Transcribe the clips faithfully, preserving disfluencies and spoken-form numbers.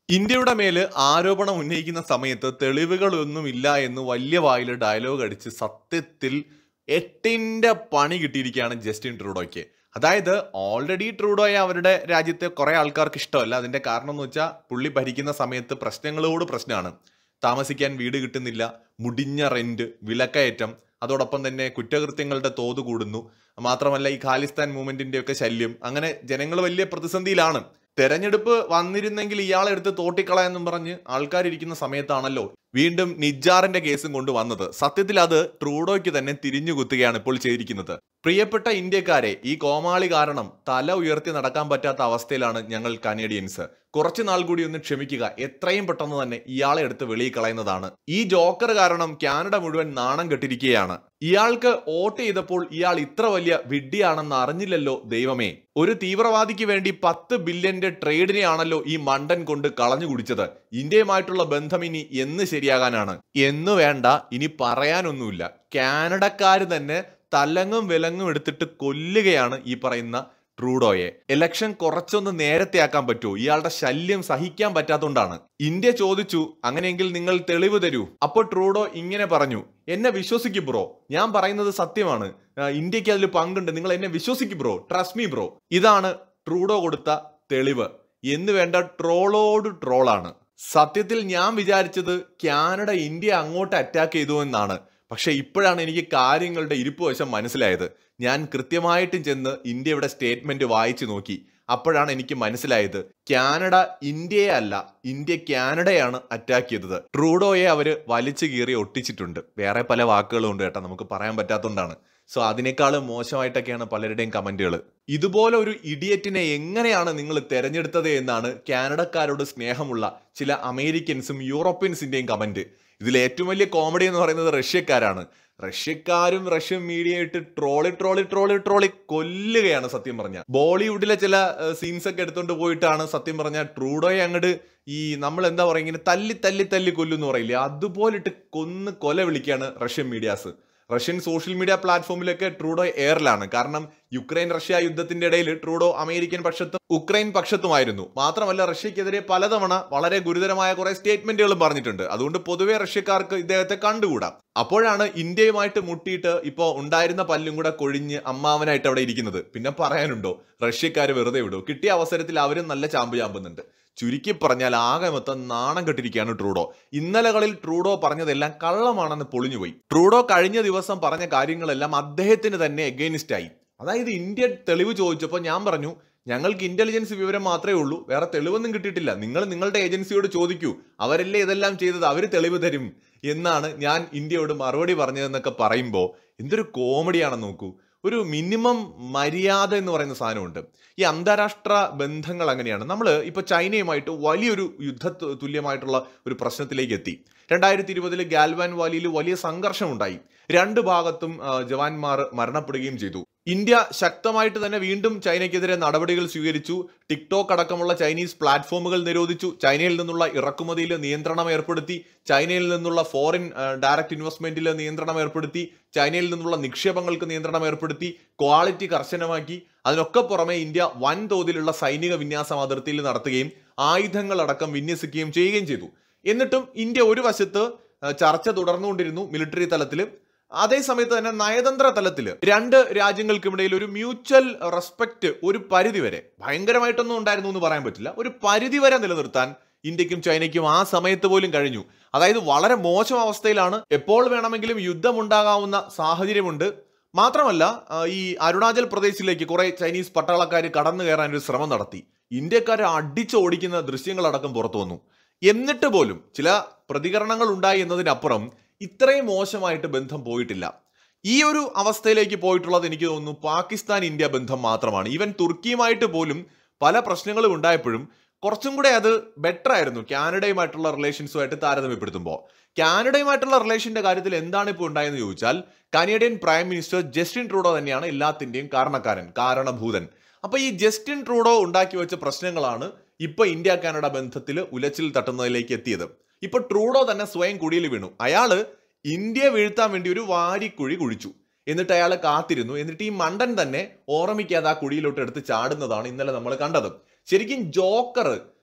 ഇന്ത്യയുടെ മേല് ആരോപണം ഉന്നയിക്കുന്ന സമയത്ത് തെളിവുകളൊന്നുമില്ല എന്ന് വലിയ വായിൽ ഡയലോഗ് അടിച്ച് സത്യത്തിൽ എട്ടിന്റെ പണി കിട്ടിയിരിക്കുകയാണ് ജസ്റ്റിൻ ട്രൂഡോയ്ക്ക്. അതായത് ഓൾറെഡി ട്രൂഡോയെ അവരുടെ രാജ്യത്തെ കുറെ ആൾക്കാർക്ക് ഇഷ്ടമല്ല. അതിന്റെ കാരണം എന്ന് വെച്ചാൽ പുള്ളി ഭരിക്കുന്ന സമയത്ത് പ്രശ്നങ്ങളോട് പ്രശ്നമാണ്. താമസിക്കാൻ വീട് കിട്ടുന്നില്ല, മുടിഞ്ഞ റെന്റ്, വിലക്കയറ്റം, അതോടൊപ്പം തന്നെ കുറ്റകൃത്യങ്ങളുടെ തോത് കൂടുന്നു. മാത്രമല്ല ഈ ഖാലിസ്ഥാൻ മൂവ്മെന്റിന്റെ ഒക്കെ ശല്യം, അങ്ങനെ ജനങ്ങൾ വലിയ പ്രതിസന്ധിയിലാണ്. തെരഞ്ഞെടുപ്പ് വന്നിരുന്നെങ്കിൽ ഇയാളെ എടുത്ത് തോട്ടിക്കളയെന്നും പറഞ്ഞ് ആൾക്കാരിയ്ക്കുന്ന സമയത്താണല്ലോ വീണ്ടും നിജാറിന്റെ കേസും കൊണ്ട് വന്നത്. സത്യത്തിൽ അത് ട്രൂഡോയ്ക്ക് തന്നെ തിരിഞ്ഞു കുത്തുകയാണ് ഇപ്പോൾ ചെയ്തിരിക്കുന്നത്. പ്രിയപ്പെട്ട ഇന്ത്യക്കാരെ, ഈ കോമാളി കാരണം തല ഉയർത്തി നടക്കാൻ പറ്റാത്ത അവസ്ഥയിലാണ് ഞങ്ങൾ കനേഡിയൻസ്. കുറച്ചു നാൾ കൂടി ഒന്ന് ക്ഷമിക്കുക. എത്രയും പെട്ടെന്ന് തന്നെ ഇയാളെ എടുത്ത് വെളിയിൽ കളയുന്നതാണ്. ഈ ജോക്കർ കാരണം കാനഡ മുഴുവൻ നാണം കെട്ടിരിക്കുകയാണ്. ഇയാൾക്ക് വോട്ട് ചെയ്തപ്പോൾ ഇയാൾ ഇത്ര വലിയ വിഡ്ഢിയാണെന്ന് അറിഞ്ഞില്ലല്ലോ ദൈവമേ. ഒരു തീവ്രവാദിക്ക് വേണ്ടി പത്ത് ബില്യന്റെ ട്രേഡിനെയാണല്ലോ ഈ മണ്ടൻ കൊണ്ട് കളഞ്ഞു കുടിച്ചത്. ഇന്ത്യയുമായിട്ടുള്ള ബന്ധം ഇനി എന്ന് ശരിയാകാനാണ്? എന്ന് വേണ്ട, ഇനി പറയാനൊന്നുമില്ല. കാനഡക്കാര് തന്നെ തലങ്ങും വിലങ്ങും എടുത്തിട്ട് കൊല്ലുകയാണ് ഈ പറയുന്ന ട്രൂഡോയെ. ഇലക്ഷൻ കുറച്ചൊന്ന് നേരത്തെ ആക്കാൻ പറ്റുമോ? ഇയാളുടെ ശല്യം സഹിക്കാൻ പറ്റാത്തതുകൊണ്ടാണ്. ഇന്ത്യ ചോദിച്ചു, അങ്ങനെയെങ്കിൽ നിങ്ങൾ തെളിവ് തരൂ. അപ്പോൾ ട്രൂഡോ ഇങ്ങനെ പറഞ്ഞു, എന്നെ വിശ്വസിക്കും ബ്രോ, ഞാൻ പറയുന്നത് സത്യമാണ്, ഇന്ത്യക്ക് അതിൽ പങ്കുണ്ട്, നിങ്ങൾ എന്നെ വിശ്വസിക്കും ബ്രോ, ട്രസ്റ്റ് മീ ബ്രോ. ഇതാണ് ട്രൂഡോ കൊടുത്ത തെളിവ്. എന്ന് വേണ്ട, ട്രോളോട് ട്രോളാണ്. സത്യത്തിൽ ഞാൻ വിചാരിച്ചത് കാനഡ ഇന്ത്യ അങ്ങോട്ട് അറ്റാക്ക് ചെയ്തു എന്നാണ്. പക്ഷെ ഇപ്പോഴാണ് എനിക്ക് കാര്യങ്ങളുടെ ഇരിപ്പ് വശം മനസ്സിലായത്. ഞാൻ കൃത്യമായിട്ടും ചെന്ന് ഇന്ത്യയുടെ സ്റ്റേറ്റ്മെന്റ് വായിച്ചു നോക്കി. അപ്പോഴാണ് എനിക്ക് മനസ്സിലായത് കാനഡ ഇന്ത്യയെ അല്ല, ഇന്ത്യ കാനഡയാണ് അറ്റാക്ക് ചെയ്തത്. ട്രൂഡോയെ അവര് വലിച്ചു കീറി ഒട്ടിച്ചിട്ടുണ്ട്. വേറെ പല വാക്കുകളും ഉണ്ട് കേട്ടോ, നമുക്ക് പറയാൻ പറ്റാത്തതുകൊണ്ടാണ്. സോ അതിനേക്കാളും മോശമായിട്ടൊക്കെയാണ് പലരുടെയും കമന്റുകൾ. ഇതുപോലെ ഒരു ഇഡിയറ്റിനെ എങ്ങനെയാണ് നിങ്ങൾ തെരഞ്ഞെടുത്തത് എന്നാണ് കാനഡക്കാരോട് സ്നേഹമുള്ള ചില അമേരിക്കൻസും യൂറോപ്യൻസിന്റെയും കമന്റ്. ഇതിൽ ഏറ്റവും വലിയ കോമഡി എന്ന് പറയുന്നത് റഷ്യക്കാരാണ്. റഷ്യക്കാരും റഷ്യൻ മീഡിയ ഇട്ട് ട്രോളി ട്രോളി ട്രോളി ട്രോളി കൊല്ലുകയാണ്. സത്യം പറഞ്ഞ ബോളിവുഡിലെ ചില സീൻസ് ഒക്കെ എടുത്തുകൊണ്ട് പോയിട്ടാണ് സത്യം പറഞ്ഞ ട്രൂഡോയെ അങ്ങോട്ട് ഈ നമ്മൾ എന്താ പറയുക, ഇങ്ങനെ തല്ലി തല്ലി തല്ലി കൊല്ലുന്ന് പറയില്ലേ, അതുപോലിട്ട് കൊന്ന് കൊല വിളിക്കുകയാണ് Russian medias. Russian social media പ്ലാറ്റ്ഫോമിലൊക്കെ ട്രൂഡോ എയറിലാണ്. കാരണം യുക്രൈൻ റഷ്യ യുദ്ധത്തിന്റെ ഇടയിൽ ട്രൂഡോ അമേരിക്കൻ പക്ഷത്തും ഉക്രൈൻ പക്ഷത്തുമായിരുന്നു. മാത്രമല്ല റഷ്യക്കെതിരെ പലതവണ വളരെ ഗുരുതരമായ കുറെ സ്റ്റേറ്റ്മെന്റുകളും പറഞ്ഞിട്ടുണ്ട്. അതുകൊണ്ട് പൊതുവെ റഷ്യക്കാർക്ക് ഇദ്ദേഹത്തെ കണ്ടുകൂടാം. അപ്പോഴാണ് ഇന്ത്യയുമായിട്ട് മുട്ടിയിട്ട് ഇപ്പോ ഉണ്ടായിരുന്ന പല്ലും കൂടെ കൊഴിഞ്ഞ് അമ്മാവനായിട്ട് അവിടെ ഇരിക്കുന്നത്. പിന്നെ പറയാനുണ്ടോ? റഷ്യക്കാർ വെറുതെ വിടും. കിട്ടിയ അവസരത്തിൽ അവരും നല്ല ചാമ്പ് ചാമ്പുന്നുണ്ട്. ചുരുക്കി പറഞ്ഞാൽ ആകെ മൊത്തം നാണം കെട്ടിരിക്കുകയാണ് ട്രൂഡോ. ഇന്നലകളിൽ ട്രൂഡോ പറഞ്ഞതെല്ലാം കള്ളമാണെന്ന് പൊളിഞ്ഞുപോയി. ട്രൂഡോ കഴിഞ്ഞ ദിവസം പറഞ്ഞ കാര്യങ്ങളെല്ലാം അദ്ദേഹത്തിന് തന്നെ എഗെയിൻസ്റ്റ് ആയി. അതായത് ഇന്ത്യ തെളിവ് ചോദിച്ചപ്പോൾ ഞാൻ പറഞ്ഞു, ഞങ്ങൾക്ക് ഇന്റലിജൻസ് വിവരം മാത്രമേ ഉള്ളൂ, വേറെ തെളിവൊന്നും കിട്ടിയിട്ടില്ല, നിങ്ങൾ നിങ്ങളുടെ ഏജൻസിയോട് ചോദിക്കൂ, അവരല്ലേ ഇതെല്ലാം ചെയ്തത്, അവർ തെളിവ് തരും എന്നാണ് ഞാൻ ഇന്ത്യയോട് മറുപടി പറഞ്ഞതെന്നൊക്കെ പറയുമ്പോൾ എന്തൊരു കോമഡിയാണെന്ന് നോക്കൂ. ഒരു മിനിമം മര്യാദ എന്ന് പറയുന്ന സാധനമുണ്ട്. ഈ അന്താരാഷ്ട്ര ബന്ധങ്ങൾ അങ്ങനെയാണ്. നമ്മൾ ഇപ്പോൾ ചൈനയുമായിട്ട് വലിയൊരു യുദ്ധ തുല്യമായിട്ടുള്ള ഒരു പ്രശ്നത്തിലേക്ക് എത്തി. രണ്ടായിരത്തി ഇരുപതില് ഗാൽവാൻ വാലിയിൽ വലിയ സംഘർഷമുണ്ടായി. രണ്ട് ഭാഗത്തും ജവാന്മാർ മരണപ്പെടുകയും ചെയ്തു. ഇന്ത്യ ശക്തമായിട്ട് തന്നെ വീണ്ടും ചൈനയ്ക്കെതിരെ നടപടികൾ സ്വീകരിച്ചു. ടിക്ടോക്ക് അടക്കമുള്ള ചൈനീസ് പ്ലാറ്റ്ഫോമുകൾ നിരോധിച്ചു. ചൈനയിൽ നിന്നുള്ള ഇറക്കുമതിയിൽ നിയന്ത്രണം ഏർപ്പെടുത്തി. ചൈനയിൽ നിന്നുള്ള ഫോറിൻ ഡയറക്റ്റ് ഇൻവെസ്റ്റ്മെന്റിൽ നിയന്ത്രണം ഏർപ്പെടുത്തി. ചൈനയിൽ നിന്നുള്ള നിക്ഷേപങ്ങൾക്ക് നിയന്ത്രണം ഏർപ്പെടുത്തി. ക്വാളിറ്റി കർശനമാക്കി. അതിനൊക്കെ പുറമെ ഇന്ത്യ വൻതോതിലുള്ള സൈനിക വിന്യാസം അതിർത്തിയിൽ നടത്തുകയും ആയുധങ്ങളടക്കം വിന്യസിക്കുകയും ചെയ്യുകയും ചെയ്തു. എന്നിട്ടും ഇന്ത്യ ഒരു വശത്ത് ചർച്ച തുടർന്നുകൊണ്ടിരുന്നു മിലിറ്ററി തലത്തിൽ. അതേസമയത്ത് തന്നെ നയതന്ത്ര തലത്തിൽ രണ്ട് രാജ്യങ്ങൾക്കുമിടയിൽ ഒരു മ്യൂച്വൽ റെസ്പെക്ട് ഒരു പരിധി വരെ, ഭയങ്കരമായിട്ടൊന്നും ഉണ്ടായിരുന്നു എന്ന് പറയാൻ പറ്റില്ല, ഒരു പരിധി വരെ നിലനിർത്താൻ ഇന്ത്യക്കും ചൈനയ്ക്കും ആ സമയത്ത് പോലും കഴിഞ്ഞു. അതായത് വളരെ മോശം അവസ്ഥയിലാണ്. എപ്പോൾ വേണമെങ്കിലും യുദ്ധമുണ്ടാകാവുന്ന സാഹചര്യമുണ്ട്. മാത്രമല്ല ഈ അരുണാചൽ പ്രദേശിലേക്ക് കുറെ ചൈനീസ് പട്ടാളക്കാർ കടന്നു കയറാൻ ഒരു ശ്രമം നടത്തി. ഇന്ത്യക്കാരെ അടിച്ചോടിക്കുന്ന ദൃശ്യങ്ങളടക്കം പുറത്തു വന്നു. എന്നിട്ട് പോലും ചില പ്രതികരണങ്ങൾ ഉണ്ടായി എന്നതിനപ്പുറം ഇത്രയും മോശമായിട്ട് ബന്ധം പോയിട്ടില്ല. ഈ ഒരു അവസ്ഥയിലേക്ക് പോയിട്ടുള്ളത് എനിക്ക് തോന്നുന്നു പാകിസ്ഥാൻ ഇന്ത്യ ബന്ധം മാത്രമാണ്. ഈവൻ തുർക്കിയുമായിട്ട് പോലും പല പ്രശ്നങ്ങളും ഉണ്ടായപ്പോഴും കുറച്ചും കൂടെ അത് ബെറ്റർ ആയിരുന്നു കാനഡയുമായിട്ടുള്ള റിലേഷൻസുമായിട്ട് താരതമ്യപ്പെടുത്തുമ്പോൾ. കാനഡയുമായിട്ടുള്ള റിലേഷന്റെ കാര്യത്തിൽ എന്താണ് ഇപ്പോൾ ഉണ്ടായെന്ന് ചോദിച്ചാൽ, Canadian prime minister Justin Trudeau തന്നെയാണ് എല്ലാത്തിന്റെയും കാരണക്കാരൻ, കാരണഭൂതൻ. അപ്പൊ ഈ ജസ്റ്റിൻ ട്രൂഡോ ഉണ്ടാക്കി വെച്ച പ്രശ്നങ്ങളാണ് ഇപ്പൊ ഇന്ത്യ കാനഡ ബന്ധത്തിൽ ഉലച്ചിൽ തട്ടുന്നതിലേക്ക് എത്തിയത്. ഇപ്പൊ ട്രൂഡോ തന്നെ സ്വയം കുഴിയിൽ വീണു. അയാള് ഇന്ത്യ വീഴ്ത്താൻ വേണ്ടി ഒരു വാരിക്കുഴി കുഴിച്ചു. എന്നിട്ട് അയാൾ കാത്തിരുന്നു. എന്നിട്ട് ഈ മണ്ടൻ തന്നെ ഓർമ്മിക്കാതെ ആ കുഴിയിലോട്ട് എടുത്ത് ചാടുന്നതാണ് ഇന്നലെ നമ്മൾ കണ്ടത്. ശരിക്കും ജോക്കർ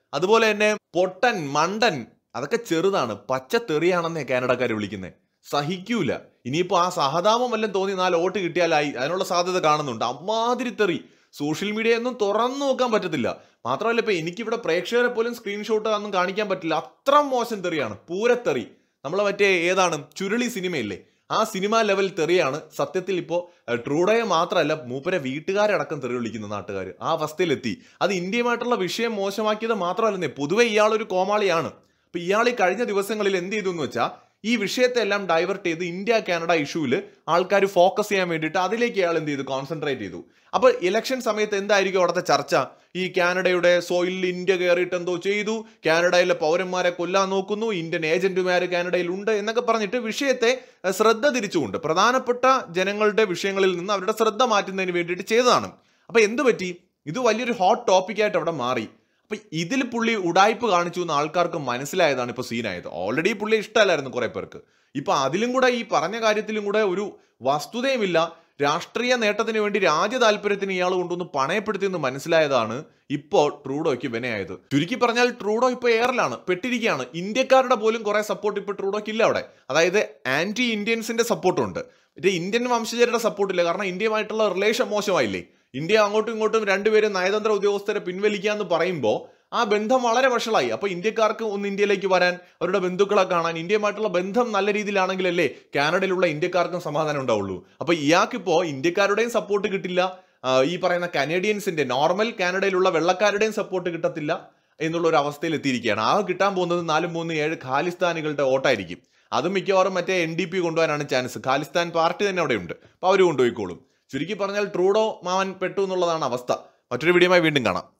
അതുപോലെ തന്നെ പൊട്ടൻ, മണ്ടൻ, അതൊക്കെ ചെറുതാണ്. പച്ച തെറിയാണെന്നേ കാനഡക്കാർ വിളിക്കുന്നത്. സഹിക്കൂല. ഇനിയിപ്പോ ആ സഹതാപം വല്ലതും തോന്നി നാല് വോട്ട് കിട്ടിയാലായി, അതിനുള്ള സാധ്യത കാണുന്നുണ്ട്. അമ്മാതിരി തെറി സോഷ്യൽ മീഡിയ ഒന്നും തുറന്നു നോക്കാൻ പറ്റത്തില്ല. മാത്രമല്ല ഇപ്പൊ എനിക്കിവിടെ പ്രേക്ഷകരെ പോലും സ്ക്രീൻഷോട്ട് ഒന്നും കാണിക്കാൻ പറ്റില്ല. അത്ര മോശം തെറിയാണ്, പൂരത്തെറി. നമ്മളെ മറ്റേ ഏതാണ് ചുരുളി സിനിമയില്ലേ, ആ സിനിമ ലെവൽ തെറിയാണ്. സത്യത്തിൽ ഇപ്പോൾ ട്രൂഡോയെ മാത്രമല്ല മൂപ്പരെ വീട്ടുകാരടക്കം തെറി വിളിക്കുന്ന നാട്ടുകാർ ആ അവസ്ഥയിലെത്തി. അത് ഇന്ത്യയുമായിട്ടുള്ള വിഷയം മോശമാക്കിയത് മാത്രമല്ലെന്നേ, പൊതുവെ ഇയാളൊരു കോമാളിയാണ്. അപ്പൊ ഇയാൾ ഈ കഴിഞ്ഞ ദിവസങ്ങളിൽ എന്ത് ചെയ്തു എന്ന് വെച്ചാൽ ഈ വിഷയത്തെ എല്ലാം ഡൈവേർട്ട് ചെയ്ത് ഇന്ത്യ കാനഡ ഇഷ്യൂവിൽ ആൾക്കാർ ഫോക്കസ് ചെയ്യാൻ വേണ്ടിയിട്ട് അതിലേക്ക് അയാൾ എന്ത് ചെയ്തു, കോൺസെൻട്രേറ്റ് ചെയ്തു. അപ്പൊ ഇലക്ഷൻ സമയത്ത് എന്തായിരിക്കും അവിടുത്തെ ചർച്ച? ഈ കാനഡയുടെ സോയിലിൽ ഇന്ത്യ കയറിയിട്ട് എന്തോ ചെയ്തു, കാനഡയിലെ പൗരന്മാരെ കൊല്ലാൻ നോക്കുന്നു, ഇന്ത്യൻ ഏജന്റുമാർ കാനഡയിൽ ഉണ്ട് എന്നൊക്കെ പറഞ്ഞിട്ട് വിഷയത്തെ ശ്രദ്ധ തിരിച്ചുകൊണ്ട് പ്രധാനപ്പെട്ട ജനങ്ങളുടെ വിഷയങ്ങളിൽ നിന്ന് അവരുടെ ശ്രദ്ധ മാറ്റുന്നതിന് വേണ്ടിയിട്ട് ചെയ്തതാണ്. അപ്പൊ എന്ത് പറ്റി? ഇത് വലിയൊരു ഹോട്ട് ടോപ്പിക്കായിട്ട് അവിടെ മാറി. അപ്പൊ ഇതിൽ പുള്ളി ഉടായ്പ് കാണിച്ചു എന്ന് ആൾക്കാർക്ക് മനസ്സിലായതാണ് ഇപ്പൊ സീനായത്. ഓൾറെഡി പുള്ളി ഇഷ്ടമല്ലായിരുന്നു കുറെ പേർക്ക്. ഇപ്പൊ അതിലും കൂടെ ഈ പറഞ്ഞ കാര്യത്തിലും കൂടെ ഒരു വസ്തുതയുമില്ല. രാഷ്ട്രീയ നേട്ടത്തിന് വേണ്ടി രാജ്യ താല്പര്യത്തിന് ഇയാൾ കൊണ്ടുവന്ന് പണയപ്പെടുത്തിയെന്ന് മനസ്സിലായതാണ് ഇപ്പോൾ ട്രൂഡോയ്ക്ക് വിനയായത്. ചുരുക്കി പറഞ്ഞാൽ ട്രൂഡോ ഇപ്പൊ എയറിലാണ്, പെട്ടിരിക്കുകയാണ്. ഇന്ത്യക്കാരുടെ പോലും കുറെ സപ്പോർട്ട് ഇപ്പൊ ട്രൂഡോയ്ക്ക് ഇല്ല അവിടെ. അതായത് ആന്റി ഇന്ത്യൻസിന്റെ സപ്പോർട്ടുണ്ട്, മറ്റേ ഇന്ത്യൻ വംശജരുടെ സപ്പോർട്ടില്ല. കാരണം ഇന്ത്യയുമായിട്ടുള്ള റിലേഷൻ മോശമായില്ലേ. ഇന്ത്യ അങ്ങോട്ടും ഇങ്ങോട്ടും രണ്ടുപേരും നയതന്ത്ര ഉദ്യോഗസ്ഥരെ പിൻവലിക്കുക എന്ന് പറയുമ്പോൾ ആ ബന്ധം വളരെ വഷളായി. അപ്പൊ ഇന്ത്യക്കാർക്ക് ഒന്ന് ഇന്ത്യയിലേക്ക് വരാൻ, അവരുടെ ബന്ധുക്കളെ കാണാൻ, ഇന്ത്യയുമായിട്ടുള്ള ബന്ധം നല്ല രീതിയിലാണെങ്കിലല്ലേ കാനഡയിലുള്ള ഇന്ത്യക്കാർക്കും സമാധാനം ഉണ്ടാവുള്ളൂ. അപ്പൊ ഇയാൾക്കിപ്പോ ഇന്ത്യക്കാരുടെയും സപ്പോർട്ട് കിട്ടില്ല, ഈ പറയുന്ന കനേഡിയൻസിന്റെ നോർമൽ കാനഡയിലുള്ള വെള്ളക്കാരുടെയും സപ്പോർട്ട് കിട്ടത്തില്ല എന്നുള്ള ഒരു അവസ്ഥയിൽ എത്തിയിരിക്കുകയാണ്. ആ കിട്ടാൻ പോകുന്നത് നാലും മൂന്ന് ഏഴ് ഖാലിസ്ഥാനികളുടെ വോട്ടായിരിക്കും. അതും മിക്കവാറും മറ്റേ എൻ ഡി പി കൊണ്ടുപോകാനാണ് ചാൻസ്. ഖാലിസ്ഥാൻ പാർട്ടി തന്നെ അവിടെ ഉണ്ട്, അപ്പൊ അവർ കൊണ്ടുപോയിക്കോളും. ചുരുക്കി പറഞ്ഞാൽ ട്രൂഡോ മാവൻ പെട്ടു എന്നുള്ളതാണ് അവസ്ഥ. മറ്റൊരു വീഡിയോയുമായി വീണ്ടും കാണാം.